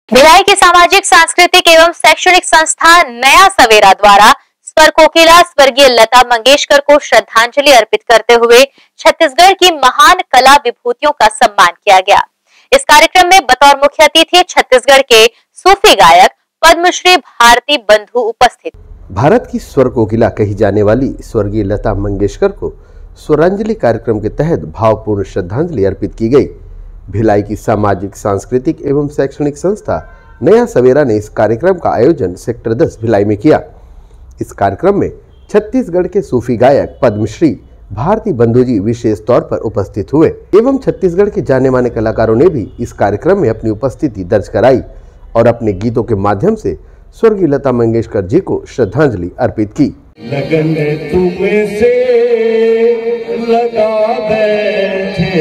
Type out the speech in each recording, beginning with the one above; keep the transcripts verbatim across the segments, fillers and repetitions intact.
भिलाई की सामाजिक सांस्कृतिक एवं शैक्षणिक संस्था नया सवेरा द्वारा स्वर कोकिला स्वर्गीय लता मंगेशकर को श्रद्धांजलि अर्पित करते हुए छत्तीसगढ़ की महान कला विभूतियों का सम्मान किया गया। इस कार्यक्रम में बतौर मुख्य अतिथि छत्तीसगढ़ के सूफी गायक पद्मश्री भारती बंधु उपस्थित। भारत की स्वर कोकिला कही जाने वाली स्वर्गीय लता मंगेशकर को स्वरांजलि कार्यक्रम के तहत भावपूर्ण श्रद्धांजलि अर्पित की गई। भिलाई की सामाजिक सांस्कृतिक एवं शैक्षणिक संस्था नया सवेरा ने इस कार्यक्रम का आयोजन सेक्टर दस भिलाई में किया। इस कार्यक्रम में छत्तीसगढ़ के सूफी गायक पद्मश्री भारती बंधु जी विशेष तौर पर उपस्थित हुए एवं छत्तीसगढ़ के जाने माने कलाकारों ने भी इस कार्यक्रम में अपनी उपस्थिति दर्ज कराई और अपने गीतों के माध्यम से स्वर्गीय लता मंगेशकर जी को श्रद्धांजलि अर्पित की। लगन तुम्हें से लगा बैठे,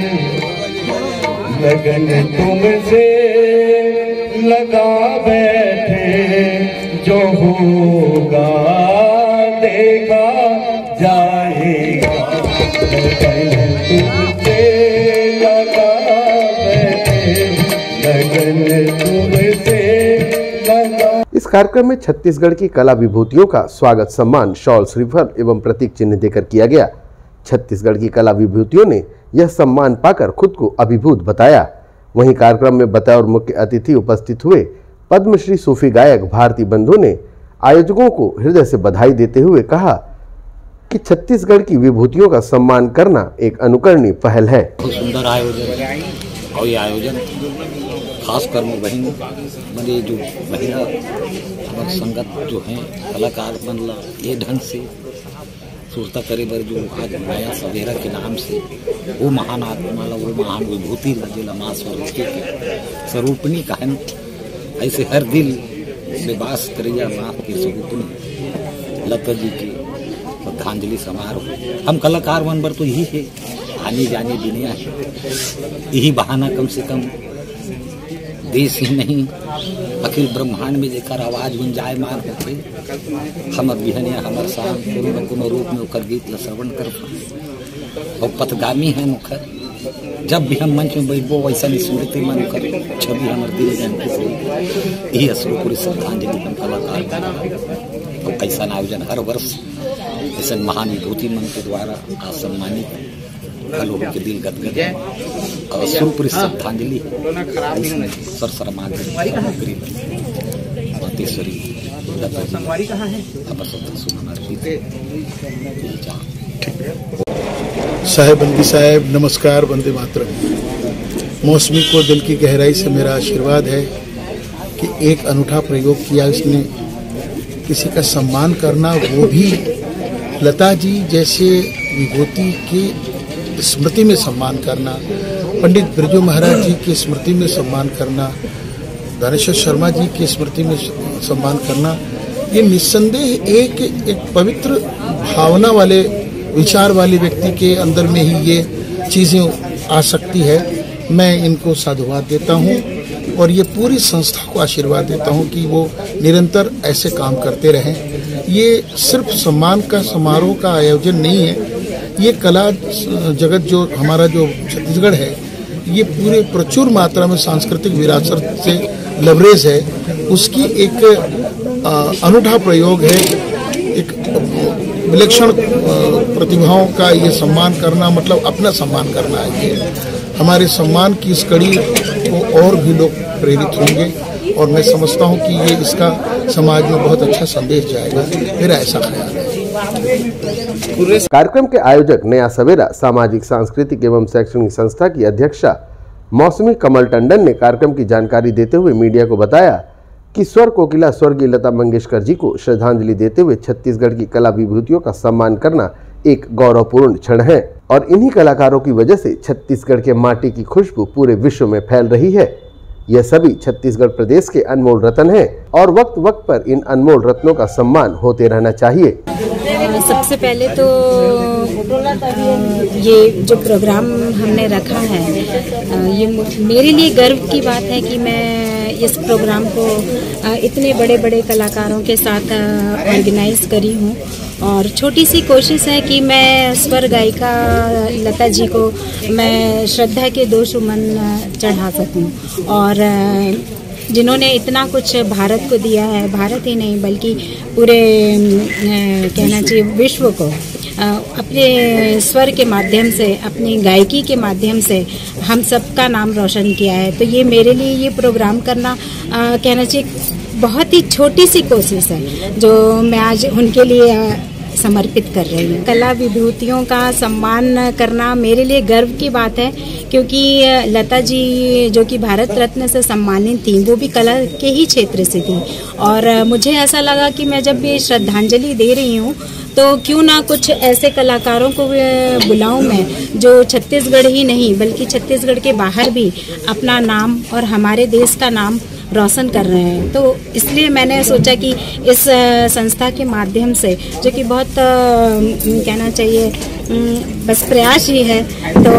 लगन तुमसे लगा बैठे, जो होगा देखा जाएगा। लगन तुमसे लगा बैठे, लगन तुमसे लगा। इस कार्यक्रम में छत्तीसगढ़ की कला विभूतियों का स्वागत सम्मान शॉल, श्रीफल एवं प्रतीक चिन्ह देकर किया गया। छत्तीसगढ़ की कला विभूतियों ने यह सम्मान पाकर खुद को अभिभूत बताया। वहीं कार्यक्रम में बतौर मुख्य अतिथि उपस्थित हुए पद्मश्री सूफी गायक भारती बंधु ने आयोजकों को हृदय से बधाई देते हुए कहा कि छत्तीसगढ़ की विभूतियों का सम्मान करना एक अनुकरणीय पहल है। बहुत सुंदर आयोजन और ये आयोजन खासकर में बहन बने जो महिला हमारे संगत जो हैं कलाकार बनला ये ढंग से सुरता करे बर जो आज नया सवेरा के नाम से वो महान आत्मा ला वो महान विभूति ला जिला माँ स्वरूपी के स्वरूपनी कहन ऐसे हर दिल से बास करिया माँ की स्वरूपनी लता जी की श्रद्धांजलि समारोह। हम कलाकार बन बर तो यही है, आने जाने दुनिया है, यही बहाना कम से कम देश ही नहीं अखिल ब्रह्मांड में जेकर आवाज गुंजायमान होते हमर बिहनिया हमर साम कोनो न कोनो रूप में ओकर गीत ला श्रवण कर पाए और पथगामी है मुखर। जब भी हम मंच में बैठबो वैसा स्मृति मन कर छवि हमर दिल में अंकित हो। यही असलो पूरी श्रद्धांजलि हम कलाकार बना और कैसा आयोजन हर वर्ष ऐसा महान विभूति मन के द्वारा सम्मानित लोगों के दिल गदगद है और स्वरूप श्रद्धांजलि सर सरमा साहेब बंदी साहेब नमस्कार, वंदे मातरम। मौसमी को दिल की गहराई से मेरा आशीर्वाद है कि एक अनूठा प्रयोग किया इसने, किसी का सम्मान करना, वो भी लता जी जैसे विभूति की स्मृति में सम्मान करना, पंडित बिरजू महाराज जी की स्मृति में सम्मान करना, दानेश्वर शर्मा जी की स्मृति में सम्मान करना, ये निस्संदेह एक एक पवित्र भावना वाले विचार वाले व्यक्ति के अंदर में ही ये चीजें आ सकती है। मैं इनको साधुवाद देता हूँ और ये पूरी संस्था को आशीर्वाद देता हूँ कि वो निरंतर ऐसे काम करते रहें। ये सिर्फ सम्मान का समारोह का आयोजन नहीं है, ये कला जगत जो हमारा जो छत्तीसगढ़ है ये पूरे प्रचुर मात्रा में सांस्कृतिक विरासत से लबरेज है, उसकी एक अनूठा प्रयोग है। एक विलक्षण प्रतिभाओं का ये सम्मान करना मतलब अपना सम्मान करना है। ये हमारे सम्मान की इस कड़ी को और भी लोग प्रेरित होंगे और मैं समझता हूँ कि ये इसका समाज में बहुत अच्छा संदेश जाएगा, मेरा ऐसा ख्याल है। कार्यक्रम के आयोजक नया सवेरा सामाजिक सांस्कृतिक एवं शैक्षणिक संस्था की अध्यक्षा मौसमी कमल टंडन ने कार्यक्रम की जानकारी देते हुए मीडिया को बताया कि स्वर कोकिला स्वर्गीय लता मंगेशकर जी को श्रद्धांजलि देते हुए छत्तीसगढ़ की कला विभूतियों का सम्मान करना एक गौरवपूर्ण क्षण है और इन्हीं कलाकारों की वजह से छत्तीसगढ़ के माटी की खुशबू पूरे विश्व में फैल रही है। यह सभी छत्तीसगढ़ प्रदेश के अनमोल रत्न हैं और वक्त वक्त पर इन अनमोल रत्नों का सम्मान होते रहना चाहिए। सबसे पहले तो ये जो प्रोग्राम हमने रखा है ये मेरे लिए गर्व की बात है कि मैं इस प्रोग्राम को इतने बड़े बड़े कलाकारों के साथ ऑर्गेनाइज करी हूँ और छोटी सी कोशिश है कि मैं स्वर गायिका लता जी को मैं श्रद्धा के दो सुमन चढ़ा सकूं और जिन्होंने इतना कुछ भारत को दिया है, भारत ही नहीं बल्कि पूरे कहना चाहिए विश्व को अपने स्वर के माध्यम से, अपनी गायकी के माध्यम से हम सबका नाम रोशन किया है। तो ये मेरे लिए ये प्रोग्राम करना आ, कहना चाहिए बहुत ही छोटी सी कोशिश है जो मैं आज उनके लिए समर्पित कर रही हूँ। कला विभूतियों का सम्मान करना मेरे लिए गर्व की बात है, क्योंकि लता जी जो कि भारत रत्न से सम्मानित थी, वो भी कला के ही क्षेत्र से थी। और मुझे ऐसा लगा कि मैं जब ये श्रद्धांजलि दे रही हूँ तो क्यों ना कुछ ऐसे कलाकारों को बुलाऊं मैं जो छत्तीसगढ़ ही नहीं बल्कि छत्तीसगढ़ के बाहर भी अपना नाम और हमारे देश का नाम रोशन कर रहे हैं। तो इसलिए मैंने सोचा कि इस संस्था के माध्यम से, जो कि बहुत कहना चाहिए बस प्रयास ही है, तो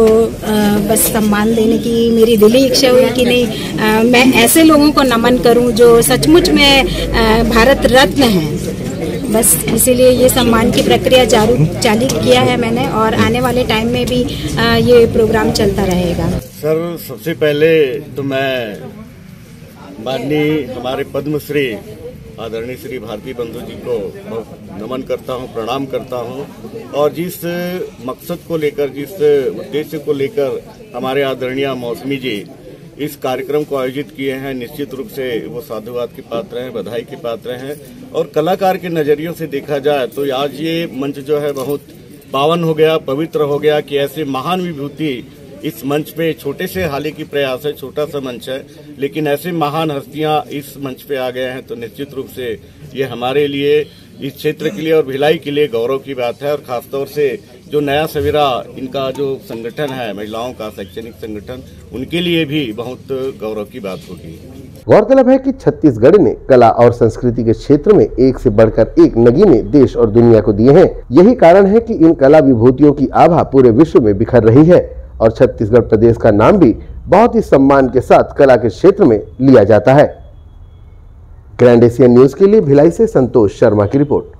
बस सम्मान देने की मेरी दिली इच्छा हुई कि नहीं, मैं ऐसे लोगों को नमन करूं जो सचमुच में भारत रत्न हैं। बस इसीलिए ये सम्मान की प्रक्रिया चालू चालू किया है मैंने, और आने वाले टाइम में भी ये प्रोग्राम चलता रहेगा। सर, सबसे पहले तो मैं माननीय हमारे पद्मश्री आदरणीय श्री भारती बंधु जी को बहुत नमन करता हूं, प्रणाम करता हूं। और जिस मकसद को लेकर, जिस उद्देश्य को लेकर हमारे आदरणीय मौसमी जी इस कार्यक्रम को आयोजित किए हैं, निश्चित रूप से वो साधुवाद के पात्र हैं, बधाई के पात्र हैं। और कलाकार के नजरियों से देखा जाए तो आज ये मंच जो है बहुत पावन हो गया, पवित्र हो गया कि ऐसे महान विभूति इस मंच पे, छोटे से हालांकि प्रयास है, छोटा सा मंच है, लेकिन ऐसे महान हस्तियां इस मंच पे आ गए हैं, तो निश्चित रूप से ये हमारे लिए, इस क्षेत्र के लिए और भिलाई के लिए गौरव की बात है। और खासतौर से जो नया सवेरा इनका जो संगठन है, महिलाओं का शैक्षणिक संगठन, उनके लिए भी बहुत गौरव की बात होगी। गौरतलब है कि छत्तीसगढ़ ने कला और संस्कृति के क्षेत्र में एक से बढ़कर एक नगीने देश और दुनिया को दिए हैं। यही कारण है कि इन कला विभूतियों की आभा पूरे विश्व में बिखर रही है और छत्तीसगढ़ प्रदेश का नाम भी बहुत ही सम्मान के साथ कला के क्षेत्र में लिया जाता है। ग्रैंड एशियन न्यूज के लिए भिलाई से संतोष शर्मा की रिपोर्ट।